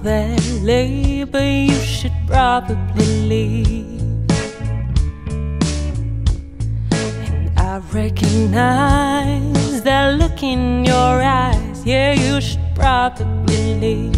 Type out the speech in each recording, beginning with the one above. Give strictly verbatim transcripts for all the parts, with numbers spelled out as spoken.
that labor, you should probably leave. And I recognize that look in your eyes, yeah, you should probably leave.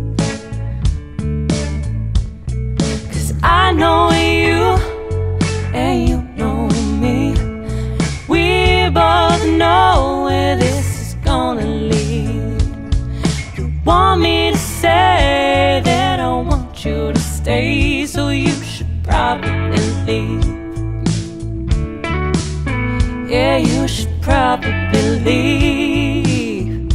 Cause I know you and you know me. We both know where this is gonna lead. You want me to say that I want you to stay, so you should probably leave. Yeah, you should probably leave.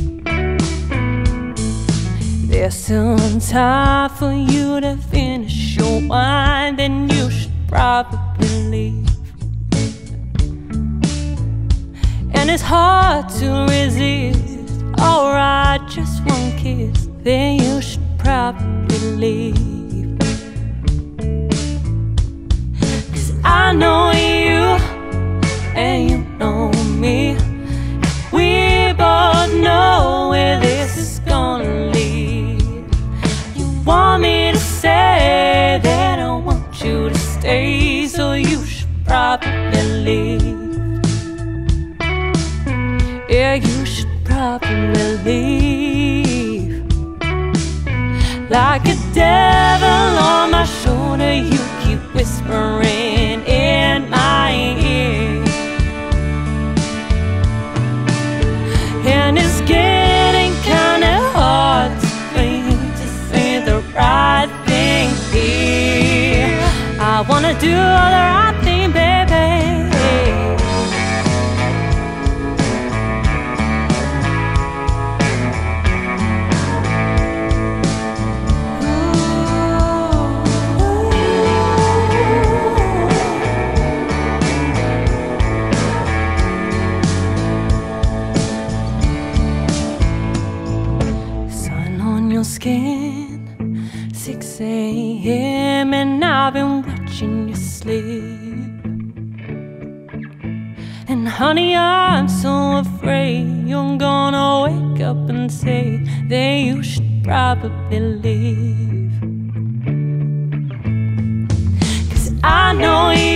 There's still time for you to finish your wine, then you should probably leave. And it's hard to resist, alright, just one kiss, then you should probably leave. Cause I know you and you know me. We both know where this is gonna lead. You want me to say that I want you to stay, so you should probably leave. Yeah, you should probably leave. Like a devil on my shoulder, you keep whispering in my ear. And it's getting kinda hard for you to say the right thing here. I wanna do all the right thing, baby. Skin, six A M and I've been watching you sleep. And honey, I'm so afraid you're gonna wake up and say that you should probably leave. Cause I know you